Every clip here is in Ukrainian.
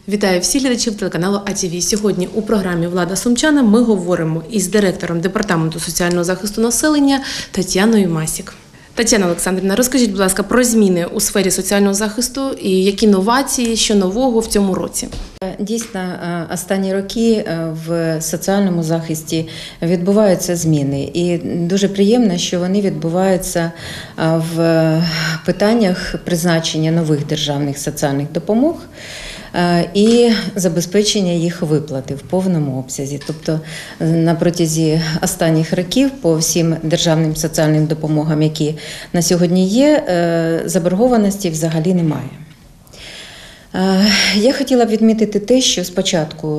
Вітаю всіх глядачів телеканалу АТВ. Сьогодні у програмі «Влада Сумчана» ми говоримо із директором Департаменту соціального захисту населення Тетяною Масік. Тетяна Олександрівна, розкажіть, будь ласка, про зміни у сфері соціального захисту і які новації, що нового в цьому році? Дійсно, останні роки в соціальному захисті відбуваються зміни. І дуже приємно, що вони відбуваються в питаннях призначення нових державних соціальних допомог і забезпечення їх виплати в повному обсязі. Тобто на протязі останніх років по всім державним соціальним допомогам, які на сьогодні є, заборгованості взагалі немає. Я хотіла б відмітити те, що з початку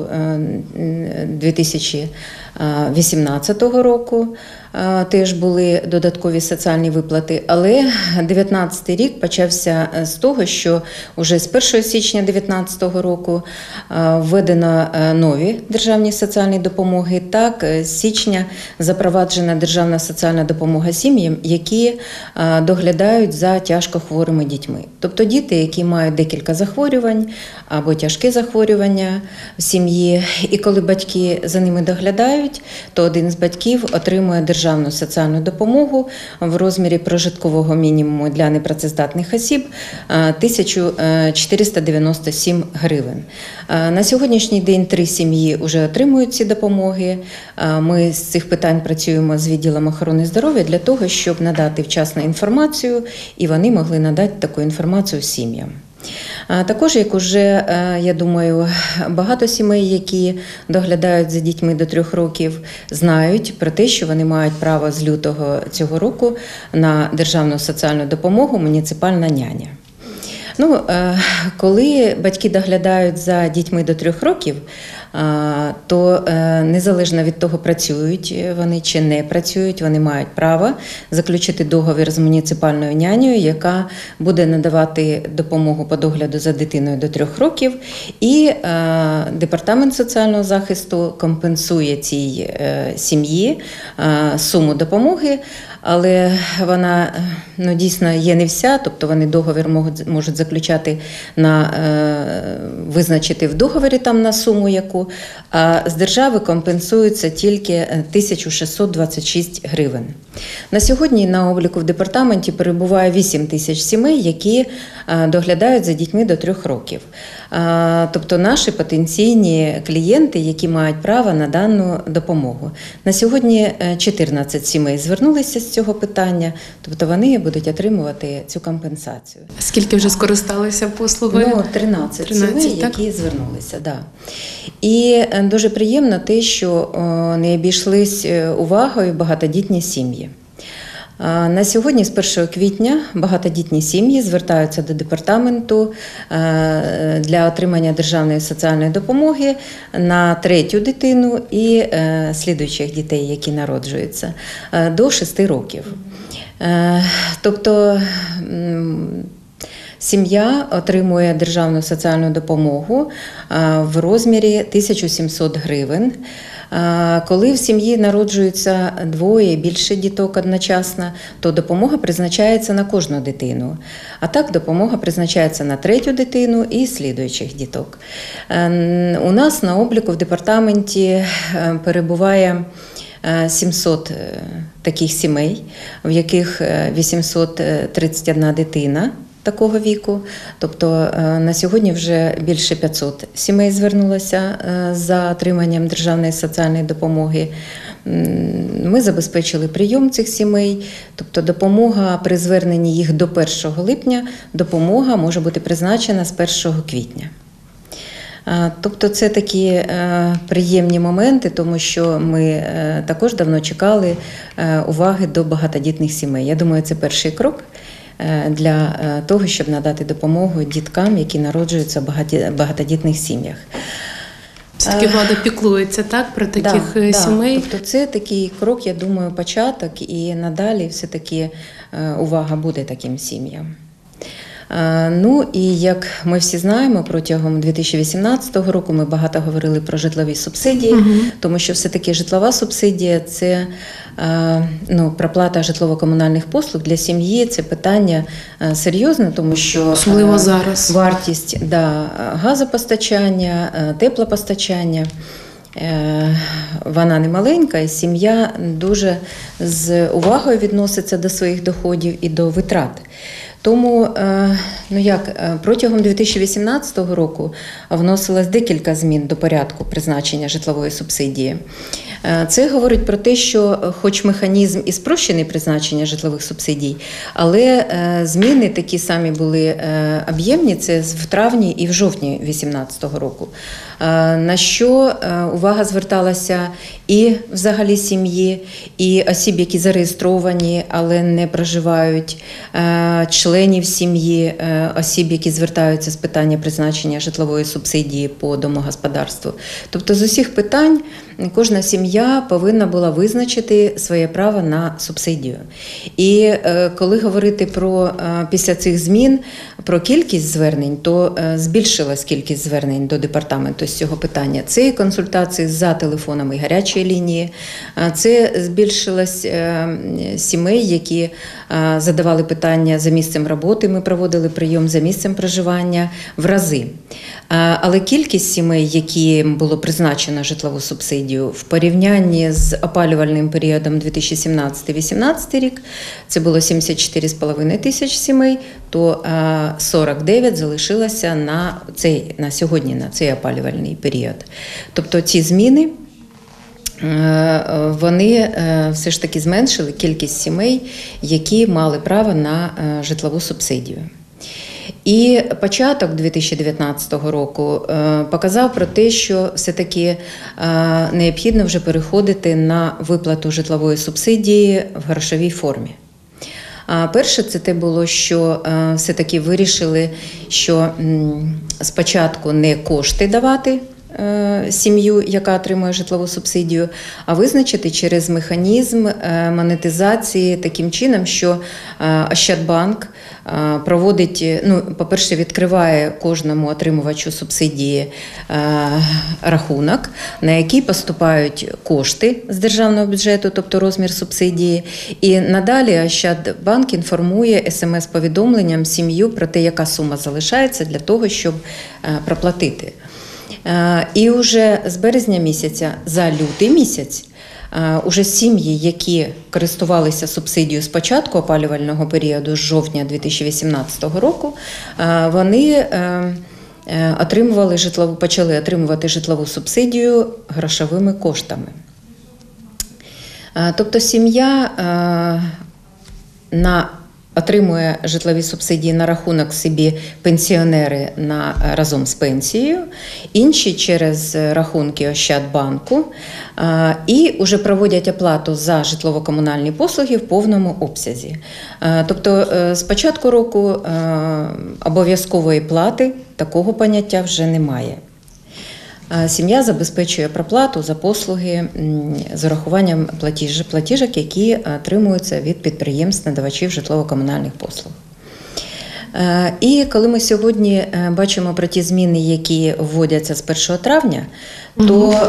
2018 року теж були додаткові соціальні виплати, але 2019 рік почався з того, що вже з 1 січня 2019 року введено нові державні соціальні допомоги. Так, з січня запроваджена державна соціальна допомога сім'ям, які доглядають за тяжко хворими дітьми. Тобто діти, які мають декілька захворювань або тяжкі захворювання в сім'ї, і коли батьки за ними доглядають, то один з батьків отримує державну соціальну допомогу в розмірі прожиткового мінімуму для непрацездатних осіб 1497 гривень. На сьогоднішній день 3 сім'ї вже отримують ці допомоги. Ми з цих питань працюємо з відділом охорони здоров'я для того, щоб надати вчасну інформацію, і вони могли надати таку інформацію сім'ям. Також, як уже, я думаю, багато сімей, які доглядають за дітьми до 3 років, знають про те, що вони мають право з лютого цього року на державну соціальну допомогу «Муніципальна няня». Коли батьки доглядають за дітьми до 3 років, то незалежно від того, працюють вони чи не працюють, вони мають право заключити договір з муніципальною нянею, яка буде надавати допомогу по догляду за дитиною до 3 років, і Департамент соціального захисту компенсує цій сім'ї суму допомоги, але вона дійсно є не вся, тобто вони договір можуть заключати визначити в договорі там на суму яку, а з держави компенсується тільки 1626 гривень. На сьогодні на обліку в департаменті перебуває 8 тисяч сімей, які доглядають за дітьми до 3 років. Тобто наші потенційні клієнти, які мають право на дану допомогу. На сьогодні 14 сімей звернулися з цього питання, тобто вони будуть отримувати цю компенсацію. Скільки вже скористалися послугою? 13 сімей, які звернулися, да. І дуже приємно те, що не обійшлись увагою багатодітні сім'ї. На сьогодні, з 1 квітня, багатодітні сім'ї звертаються до департаменту для отримання державної соціальної допомоги на 3-ю дитину і слідуючих дітей, які народжуються, до 6 років. Тобто сім'я отримує державну соціальну допомогу в розмірі 1700 гривень. Коли в сім'ї народжується 2 і більше діток одночасно, то допомога призначається на кожну дитину. А так допомога призначається на 3-ю дитину і слідуючих діток. У нас на обліку в департаменті перебуває 700 таких сімей, в яких 831 дитина такого віку. Тобто на сьогодні вже більше 500 сімей звернулося за отриманням державної соціальної допомоги. Ми забезпечили прийом цих сімей, тобто допомога при зверненні їх до 1 липня, допомога може бути призначена з 1 квітня. Тобто це такі приємні моменти, тому що ми також давно чекали уваги до багатодітних сімей. Я думаю, це перший крок для того, щоб надати допомогу діткам, які народжуються в багатодітних сім'ях. Все-таки влада піклується, так, про таких сімей? Тобто це такий крок, я думаю, початок, і надалі все-таки увага буде таким сім'ям. Ну і як ми всі знаємо, протягом 2018 року ми багато говорили про житлові субсидії, тому що все-таки житлова субсидія – це проплата житлово-комунальних послуг для сім'ї, це питання серйозне, тому що особливо зараз вартість газопостачання, теплопостачання, вона не маленька, і сім'я дуже з увагою відноситься до своїх доходів і до витрат. Тому протягом 2018 року вносилось декілька змін до порядку призначення житлової субсидії. Це говорить про те, що хоч механізм і спрощений призначення житлових субсидій, але зміни такі самі були об'ємні, це в травні і в жовтні 2018 року. На що увага зверталася і взагалі сім'ї, і осіб, які зареєстровані, але не проживають, членів сім'ї, осіб, які звертаються з питання призначення житлової субсидії по домогосподарству. Тобто з усіх питань кожна сім'я повинна була визначити своє право на субсидію. І коли говорити після цих змін про кількість звернень, то збільшилась кількість звернень до департаменту з цього питання. Це і консультації за телефонами гарячої лінії, це збільшилось сімей, які задавали питання за місцем роботи, ми проводили прийом за місцем проживання в рази. Але кількість сімей, яким було призначено житлову субсидію, в порівнянні з опалювальним періодом 2017-2018 рік, це було 74,5 тисяч сімей, то 49 залишилося на сьогодні, на цей опалювальний період. Тобто ці зміни, вони все ж таки зменшили кількість сімей, які мали право на житлову субсидію. І початок 2019 року показав про те, що все-таки необхідно вже переходити на виплату житлової субсидії в грошовій формі. Перше, це те було, що все-таки вирішили, що спочатку не кошти давати сім'ю, яка отримує житлову субсидію, а визначити через механізм монетизації таким чином, що Ощадбанк проводить, по-перше, відкриває кожному отримувачу субсидії рахунок, на який поступають кошти з державного бюджету, тобто розмір субсидії, і надалі Ощадбанк інформує смс-повідомленням сім'ю про те, яка сума залишається для того, щоб проплатити. І вже з березня місяця за лютий місяць уже сім'ї, які користувалися субсидією з початку опалювального періоду з жовтня 2018 року, вони почали отримувати житлову субсидію грошовими коштами. Тобто сім'я отримує житлові субсидії на рахунок собі пенсіонери разом з пенсією, інші через рахунки Ощадбанку, і вже проводять оплату за житлово-комунальні послуги в повному обсязі. Тобто з початку року обов'язкової плати такого поняття вже немає. Сім'я забезпечує проплату за послуги з урахуванням платіжок, які отримуються від підприємств-надавачів житлово-комунальних послуг. І коли ми сьогодні бачимо про ті зміни, які вводяться з 1 травня, то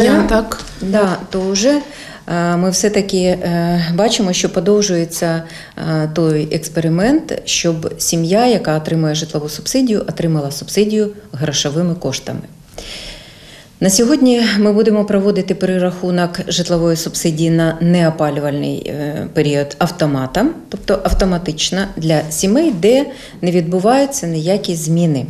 вже ми все-таки бачимо, що подовжується той експеримент, щоб сім'я, яка отримує житлову субсидію, отримала субсидію грошовими коштами. На сьогодні ми будемо проводити перерахунок житлової субсидії на неопалювальний період автоматом, тобто автоматично для сімей, де не відбуваються ніякі зміни.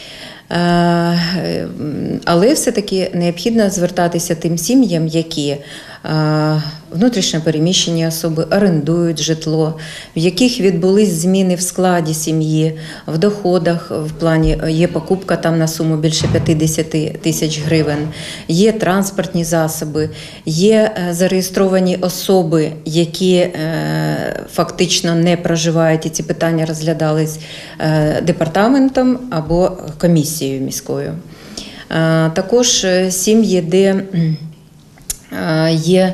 Але все-таки необхідно звертатися тим сім'ям, які внутрішньо переміщені особи орендують житло, в яких відбулись зміни в складі сім'ї, в доходах, в плані є покупка там на суму більше 50 тисяч гривень, є транспортні засоби, є зареєстровані особи, які фактично не проживають, і ці питання розглядались департаментом або комісією міською. Також сім'ї, де є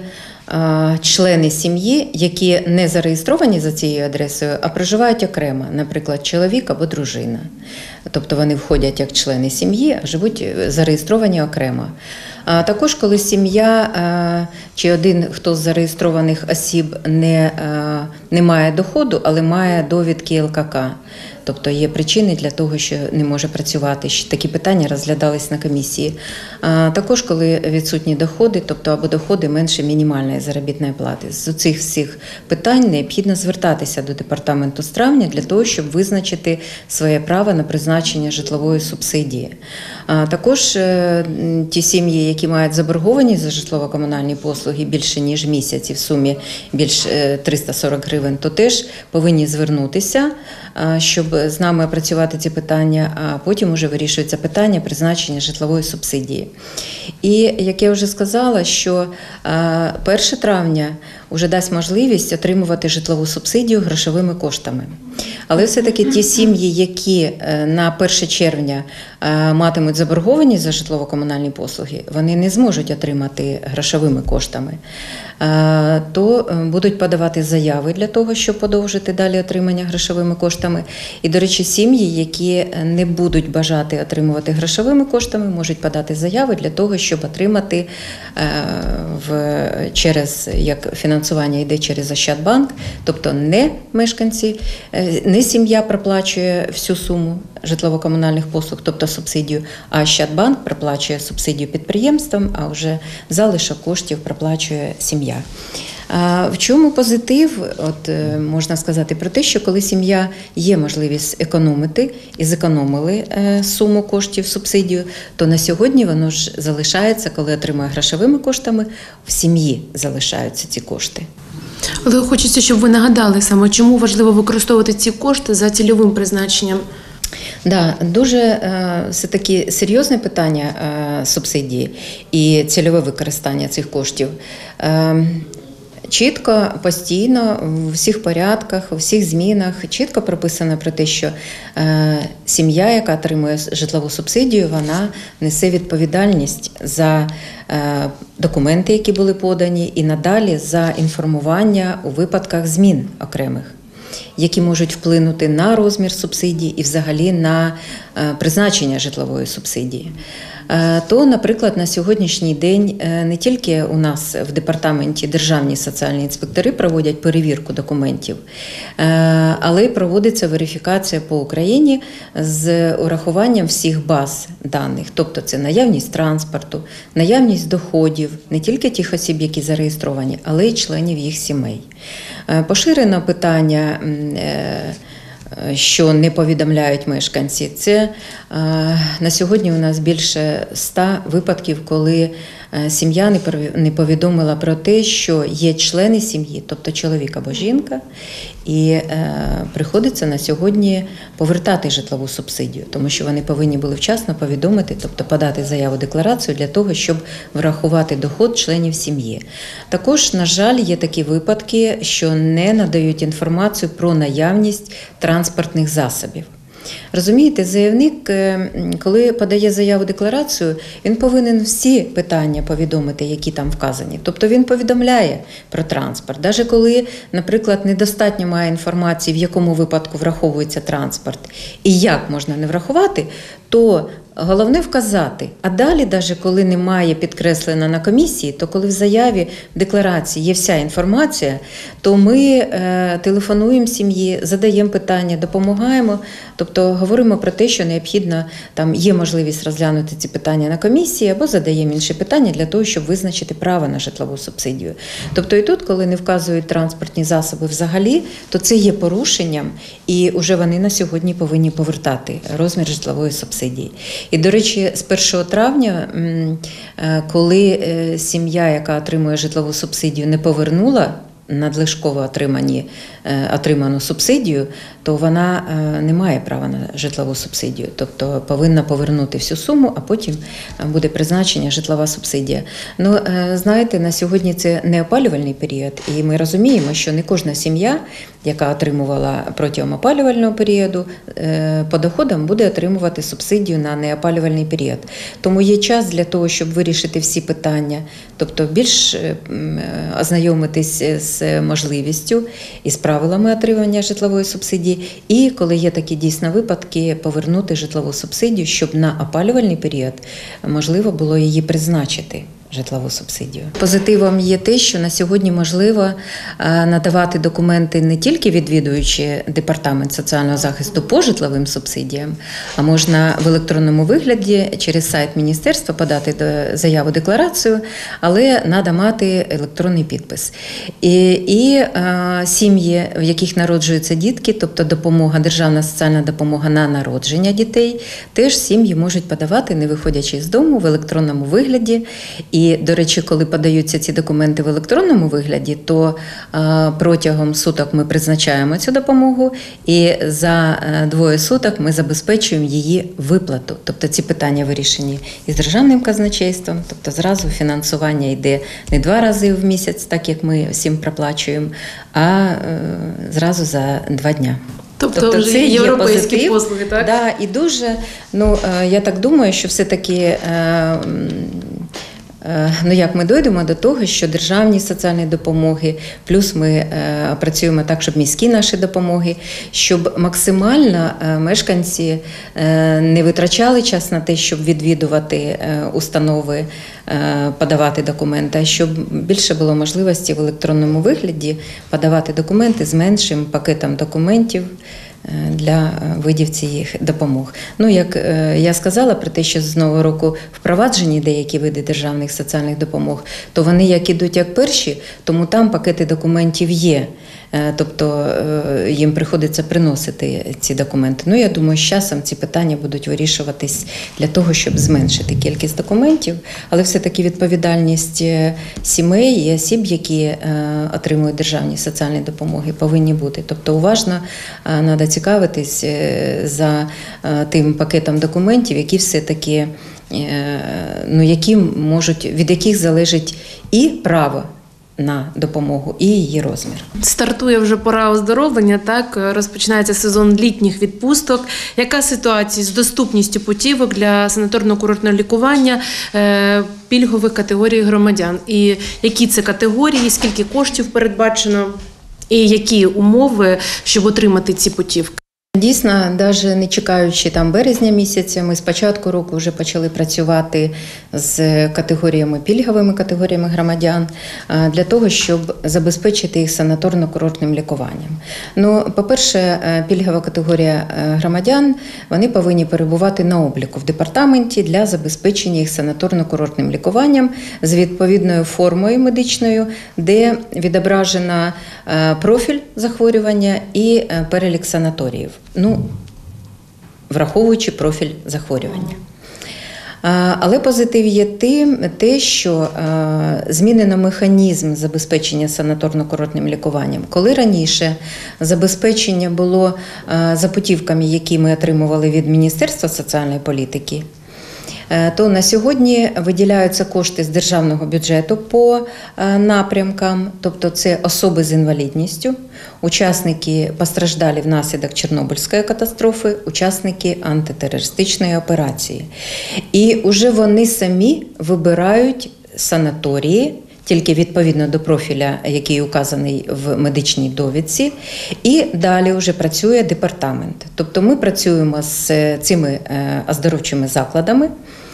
члени сім'ї, які не зареєстровані за цією адресою, а проживають окремо, наприклад, чоловік або дружина. Тобто вони входять як члени сім'ї, а живуть зареєстровані окремо. А також, коли сім'я чи один хто з зареєстрованих осіб не має доходу, але має довідки ЛКК. Тобто є причини для того, що не може працювати. Такі питання розглядались на комісії. Також, коли відсутні доходи, тобто або доходи менше мінімальної заробітної плати. З цих всіх питань необхідно звертатися до департаменту з травня для того, щоб визначити своє право на призначення житлової субсидії. Також ті сім'ї, які мають заборгованість за житлово-комунальні послуги більше ніж місяць і в сумі більш 340 гривень, то теж повинні звернутися, щоб з нами опрацювати ці питання, а потім вже вирішується питання призначення житлової субсидії. І, як я вже сказала, що 1 травня вже дасть можливість отримувати житлову субсидію грошовими коштами. Але все-таки ті сім'ї, які на 1 червня матимуть заборгованість за житлово-комунальні послуги, вони не зможуть отримати грошовими коштами. То будуть подавати заяви для того, щоб подовжити далі отримання грошовими коштами. І, до речі, сім'ї, які не будуть бажати отримувати грошовими коштами, можуть подати заяви для того, щоб отримати як фінансування йде через Ощадбанк, тобто не мешканці, не сім'я проплачує всю суму житлово-комунальних послуг, тобто субсидію, а Ощадбанк проплачує субсидію підприємствам, а вже залишок коштів проплачує сім'я. В чому позитив? Можна сказати про те, що коли сім'я є можливість економити і зекономили суму коштів субсидію, то на сьогодні воно ж залишається, коли отримує грошовими коштами, в сім'ї залишаються ці кошти. Але хочеться, щоб ви нагадали саме, чому важливо використовувати ці кошти за цільовим призначенням. Да, дуже все-таки серйозне питання субсидії і цільове використання цих коштів. Чітко, постійно, у всіх порядках, у всіх змінах чітко прописано про те, що сім'я, яка отримує житлову субсидію, вона несе відповідальність за документи, які були подані, і надалі за інформування у випадках змін окремих, які можуть вплинути на розмір субсидії і взагалі на призначення житлової субсидії. То, наприклад, на сьогоднішній день не тільки у нас в департаменті державні соціальні інспектори проводять перевірку документів, але й проводиться верифікація по Україні з урахуванням всіх баз даних. Тобто це наявність транспорту, наявність доходів, не тільки тих осіб, які зареєстровані, але й членів їх сімей. Поширено питання, що не повідомляють мешканці. Це на сьогодні у нас більше 100 випадків, коли сім'я не повідомила про те, що є члени сім'ї, тобто чоловік або жінка, і приходиться на сьогодні повертати житлову субсидію, тому що вони повинні були вчасно повідомити, тобто подати заяву-декларацію для того, щоб врахувати доход членів сім'ї. Також, на жаль, є такі випадки, що не надають інформацію про наявність транспортних засобів. Розумієте, заявник, коли подає заяву-декларацію, він повинен всі питання повідомити, які там вказані. Тобто він повідомляє про транспорт. Навіть коли, наприклад, недостатньо має інформації, в якому випадку враховується транспорт і як можна не врахувати, то головне вказати. А далі, навіть коли немає підкреслено на комісії, то коли в заяві, в декларації є вся інформація, то ми телефонуємо сім'ї, задаємо питання, допомагаємо, тобто говоримо про те, що необхідно, там є можливість розглянути ці питання на комісії, або задаємо інші питання для того, щоб визначити право на житлову субсидію. Тобто і тут, коли не вказують транспортні засоби взагалі, то це є порушенням, і вже вони на сьогодні повинні повертати розмір житлової субсидії. І, до речі, з 1 травня, коли сім'я, яка отримує житлову субсидію, не повернула надлишково отриману субсидію, то вона не має права на житлову субсидію. Тобто повинна повернути всю суму, а потім буде призначення житлова субсидія. Ну, знаєте, на сьогодні це не опалювальний період, і ми розуміємо, що не кожна сім'я яка отримувала протягом опалювального періоду, по доходам буде отримувати субсидію на неопалювальний період. Тому є час для того, щоб вирішити всі питання, тобто більш ознайомитись з можливістю і з правилами отримання житлової субсидії, і коли є такі дійсно випадки, повернути житлову субсидію, щоб на опалювальний період можливо було її призначити. Житлову субсидію. Позитивом є те, що на сьогодні можливо надавати документи не тільки відвідуючи департамент соціального захисту по житловим субсидіям, а можна в електронному вигляді через сайт міністерства подати заяву декларацію, але треба мати електронний підпис. І сім'ї, в яких народжуються дітки, тобто допомога, державна соціальна допомога на народження дітей, теж сім'ї можуть подавати, не виходячи з дому, в електронному вигляді. І, до речі, коли подаються ці документи в електронному вигляді, то протягом суток ми призначаємо цю допомогу і за 2 суток ми забезпечуємо її виплату. Тобто ці питання вирішені із державним казначейством, тобто зразу фінансування йде не 2 рази в місяць, так як ми всім проплачуємо, а зразу за 2 дня. Тобто вже це європейські є послуги, так? Да, і дуже, я так думаю, що все-таки як ми дійдемо до того, що державні соціальні допомоги, плюс ми працюємо так, щоб міські наші допомоги, щоб максимально мешканці не витрачали час на те, щоб відвідувати установи, подавати документи, а щоб більше було можливості в електронному вигляді подавати документи з меншим пакетом документів для видів цих допомог. Як я сказала про те, що з нового року впроваджені деякі види державних соціальних допомог, то вони як ідуть як перші, тому там пакети документів є. Тобто їм приходиться приносити ці документи. Я думаю, з часом ці питання будуть вирішуватись для того, щоб зменшити кількість документів, але все-таки відповідальність сімей і осіб, які отримують державні соціальні допомоги, повинні бути. Тобто уважно треба цікавитись за тим пакетом документів, які все-таки, від яких залежить і право на допомогу і її розмір. Стартує вже пора оздоровлення, так? Розпочинається сезон літніх відпусток. Яка ситуація з доступністю путівок для санаторно-курортного лікування пільгових категорій громадян? І які це категорії, скільки коштів передбачено, і які умови, щоб отримати ці путівки? Дійсно, навіть не чекаючи березня місяця, ми з початку року вже почали працювати з пільговими категоріями громадян для того, щоб забезпечити їх санаторно-курортним лікуванням. По-перше, пільгова категорія громадян, вони повинні перебувати на обліку в департаменті для забезпечення їх санаторно-курортним лікуванням з відповідною формою медичною, де відображено профіль захворювання і перелік санаторіїв. Враховуючи профіль захворювання. Але позитив є те, що змінено механізм забезпечення санаторно-курортним лікуванням. Коли раніше забезпечення було за путівками, які ми отримували від Міністерства соціальної політики, то на сьогодні виділяються кошти з державного бюджету по напрямкам, тобто це особи з інвалідністю, учасники постраждалі внаслідок Чорнобильської катастрофи, учасники антитерористичної операції. І вже вони самі вибирають санаторії, тільки відповідно до профіля, який указаний в медичній довідці, і далі вже працює департамент. Тобто ми працюємо з цими оздоровчими закладами,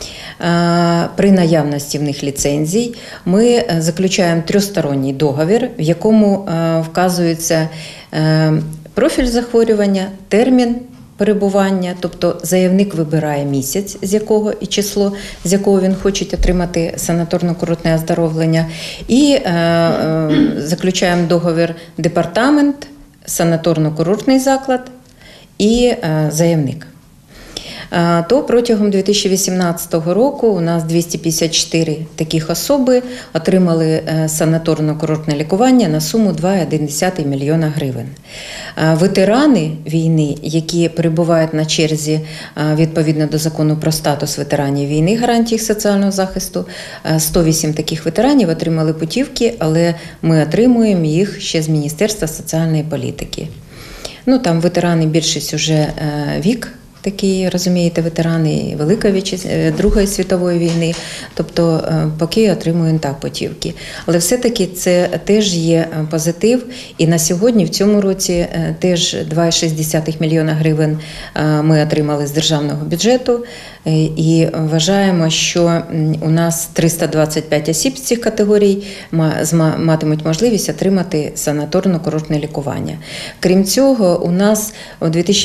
при наявності в них ліцензій. Ми заключаємо 3-сторонній договір, в якому вказується профіль захворювання, термін перебування, тобто заявник вибирає місяць, з якого і число, з якого він хоче отримати санаторно-курортне оздоровлення, і заключаємо договір департамент, санаторно-курортний заклад і заявник. то протягом 2018 року у нас 254 таких особи отримали санаторно-курортне лікування на суму 2,1 мільйона гривень. Ветерани війни, які перебувають на черзі відповідно до закону про статус ветеранів війни, гарантії їх соціального захисту, 108 таких ветеранів отримали путівки, але ми отримуємо їх ще з Міністерства соціальної політики. Ну, там ветерани, більшість уже вік, такі, розумієте, ветерани Другої світової війни, тобто поки отримуємо так путівки. Але все-таки це теж є позитив, і на сьогодні в цьому році теж 2,6 мільйона гривень ми отримали з державного бюджету, і вважаємо, що у нас 325 осіб з цих категорій матимуть можливість отримати санаторно-курортне лікування. Крім цього, у нас у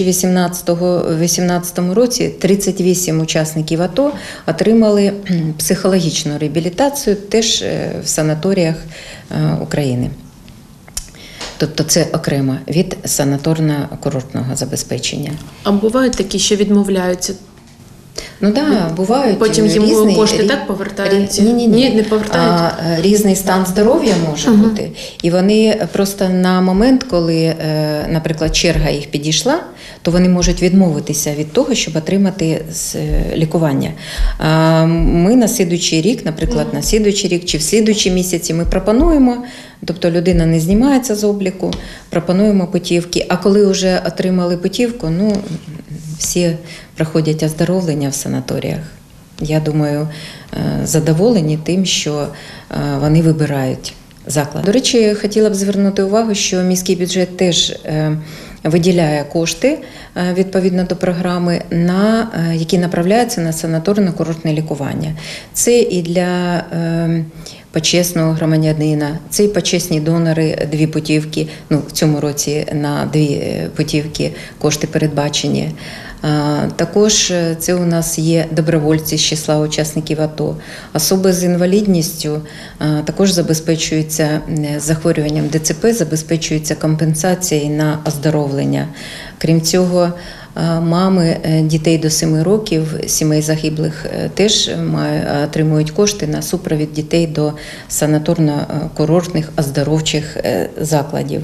2018 році 38 учасників АТО отримали психологічну реабілітацію теж в санаторіях України. Тобто це окремо від санаторно-курортного забезпечення. А бувають такі, що відмовляються? Ну так, бувають. Потім їм кошти так повертаються? Ні, не повертають? Різний стан здоров'я може бути. І вони просто на момент, коли, наприклад, черга їх підійшла, то вони можуть відмовитися від того, щоб отримати лікування. Ми на слідуючий рік, наприклад, на слідуючий рік чи в слідуючі місяці ми пропонуємо, тобто людина не знімається з обліку, пропонуємо путівки, а коли вже отримали путівку, ну, всі проходять оздоровлення в санаторіях. Я думаю, задоволені тим, що вони вибирають заклад. До речі, хотіла б звернути увагу, що міський бюджет теж виділяє кошти відповідно до програми, які направляються на санаторно-курортне лікування. Це і для почесного громадянина, це і почесні донори, 2 путівки, ну, в цьому році на 2 путівки кошти передбачені. Також це у нас є добровольці з числа учасників АТО. Особи з інвалідністю також забезпечуються захворюванням ДЦП, забезпечується компенсація на оздоровлення. Крім цього, мами дітей до 7 років, сімей загиблих, теж отримують кошти на супровід дітей до санаторно-курортних оздоровчих закладів.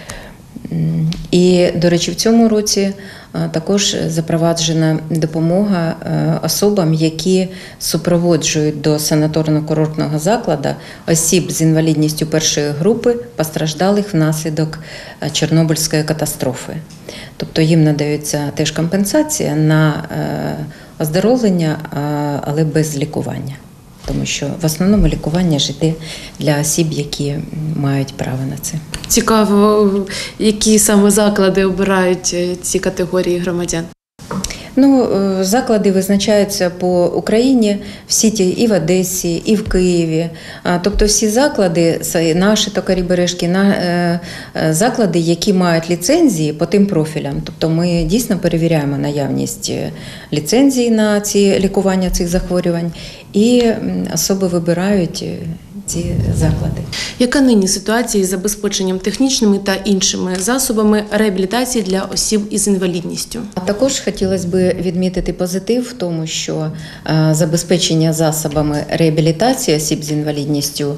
І, до речі, в цьому році також запроваджена допомога особам, які супроводжують до санаторно-курортного закладу осіб з інвалідністю першої групи, постраждалих внаслідок Чорнобильської катастрофи. Тобто їм надається теж компенсація на оздоровлення, але без лікування. Тому що в основному лікування ж йде для осіб, які мають право на це. Цікаво, які саме заклади обирають ці категорії громадян? Ну, заклади визначаються по Україні, в Сіті і в Одесі, і в Києві. Тобто всі заклади, наші токарі Бережки, заклади, які мають ліцензії по тим профілям. Тобто ми дійсно перевіряємо наявність ліцензії на ці лікування цих захворювань, і особи вибирають ці заклади. Яка нині ситуація із забезпеченням технічними та іншими засобами реабілітації для осіб із інвалідністю? Також хотілося б відмітити позитив в тому, що забезпечення засобами реабілітації осіб з інвалідністю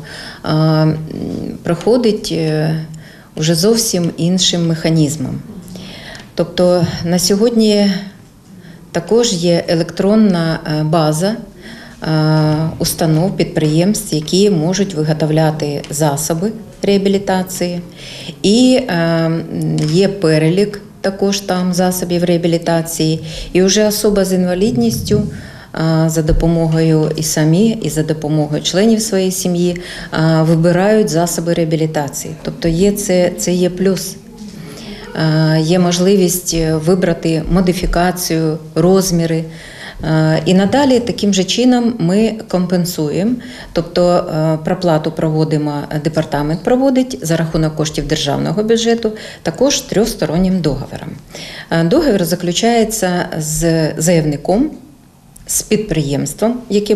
проходить уже зовсім іншим механізмом. Тобто на сьогодні також є електронна база установ, підприємств, які можуть виготовляти засоби реабілітації. І є перелік також там засобів реабілітації. І вже особа з інвалідністю за допомогою і самі, і за допомогою членів своєї сім'ї вибирають засоби реабілітації. Тобто це є плюс. Є можливість вибрати модифікацію, розміри. І надалі таким же чином ми компенсуємо, тобто проплату проводимо, департамент проводить за рахунок коштів державного бюджету, також трьохстороннім договором. Договір заключається з заявником, з підприємством,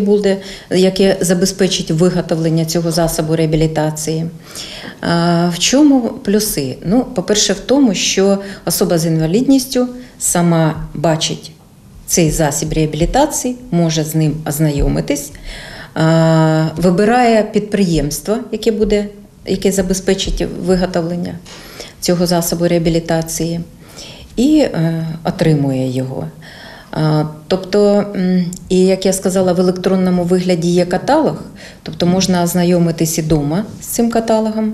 яке забезпечить виготовлення цього засобу реабілітації. В чому плюси? Ну, по-перше, в тому, що особа з інвалідністю сама бачить цей засіб реабілітації, може з ним ознайомитись, вибирає підприємство, яке забезпечить виготовлення цього засобу реабілітації, і отримує його. Тобто, і як я сказала, в електронному вигляді є каталог, тобто можна ознайомитись і вдома з цим каталогом,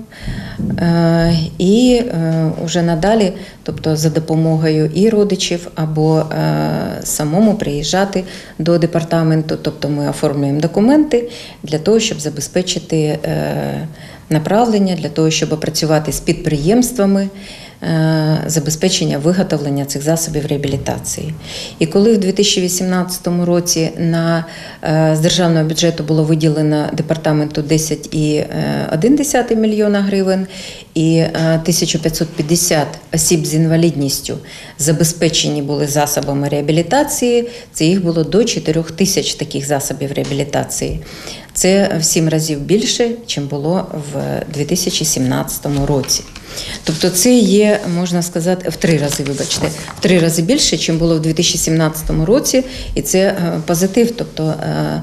і вже надалі, тобто за допомогою і родичів, або самому приїжджати до департаменту, тобто ми оформлюємо документи для того, щоб забезпечити направлення, для того, щоб опрацювати з підприємствами, забезпечення виготовлення цих засобів реабілітації. І коли в 2018 році з державного бюджету було виділено департаменту 10,1 мільйона гривень, і 1550 осіб з інвалідністю забезпечені були засобами реабілітації, це їх було до 4 тисяч таких засобів реабілітації. Це в 7 разів більше, ніж було в 2017 році. Тобто це є, можна сказати, в 3 рази більше, ніж було в 2017 році, і це позитив, тобто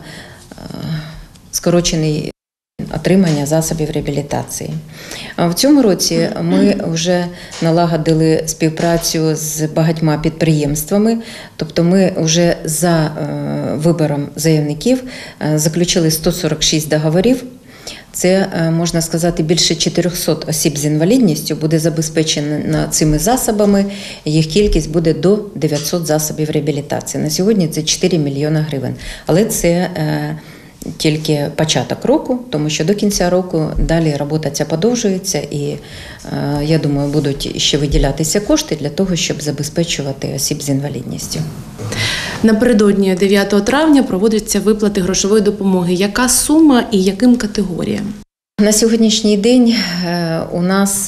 скорочений отримання засобів реабілітації. А в цьому році ми вже налагодили співпрацю з багатьма підприємствами, тобто ми вже за вибором заявників заключили 146 договорів. Це, можна сказати, більше 400 осіб з інвалідністю буде забезпечено цими засобами. Їх кількість буде до 900 засобів реабілітації. На сьогодні це 4 мільйони гривень. Але це тільки початок року, тому що до кінця року далі робота ця подовжується, і я думаю, будуть ще виділятися кошти для того, щоб забезпечувати осіб з інвалідністю. Напередодні 9 травня проводяться виплати грошової допомоги. Яка сума і яким категоріям? На сьогоднішній день у нас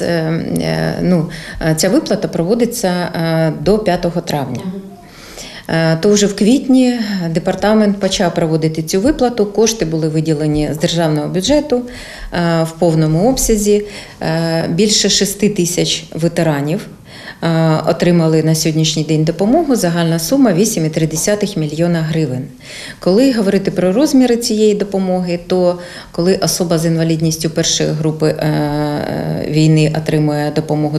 ця виплата проводиться до 5 травня. То вже в квітні департамент почав проводити цю виплату, кошти були виділені з державного бюджету в повному обсязі. Більше 6 тисяч ветеранів отримали на сьогоднішній день допомогу, загальна сума 8,3 мільйона гривень. Коли говорити про розміри цієї допомоги, то коли особа з інвалідністю першої групи війни отримує допомогу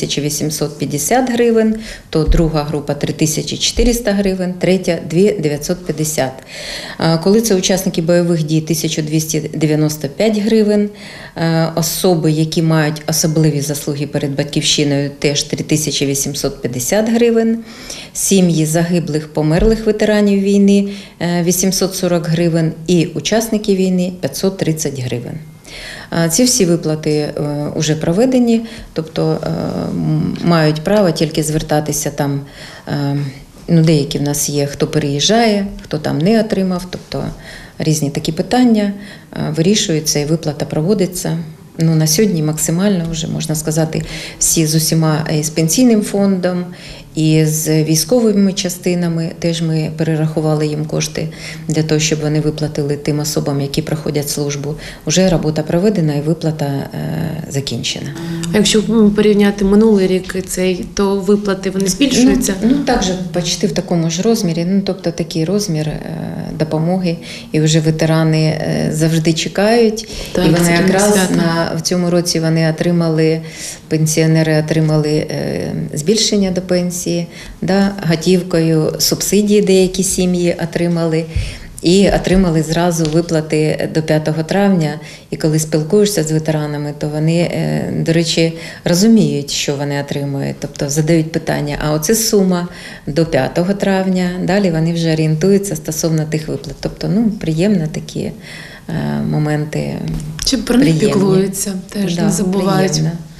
3850 гривень, то друга група 3400 гривень, третя 2950. Коли це учасники бойових дій, 1295 гривень, особи, які мають особливі заслуги перед батьківщиною, теж 3850 гривень, сім'ї загиблих, померлих ветеранів війни 840 гривень і учасники війни 530 гривень. Ці всі виплати вже проведені, тобто мають право тільки звертатися там, деякі в нас є, хто переїжджає, хто там не отримав, тобто різні такі питання вирішуються і виплата проводиться. На сьогодні максимально вже, можна сказати, всі з усіма, і з пенсійним фондом, і з військовими частинами, теж ми перерахували їм кошти для того, щоб вони виплатили тим особам, які проходять службу. Уже робота проведена і виплата закінчена. А якщо порівняти минулий рік і цей, то виплати вони збільшуються? Також почти в такому ж розмірі, тобто такий розмір допомоги, і вже ветерани завжди чекають. Так, і вони якраз в цьому році вони отримали, пенсіонери отримали збільшення до пенсії, готівкою, субсидії деякі сім'ї отримали. І отримали зразу виплати до 5 травня. І коли спілкуєшся з ветеранами, то вони, до речі, розуміють, що вони отримують. Тобто задають питання, а оце сума до 5 травня. Далі вони вже орієнтуються стосовно тих виплат. Тобто, приємні такі моменти. Чи про них піклуються, теж не забувають. Приємно.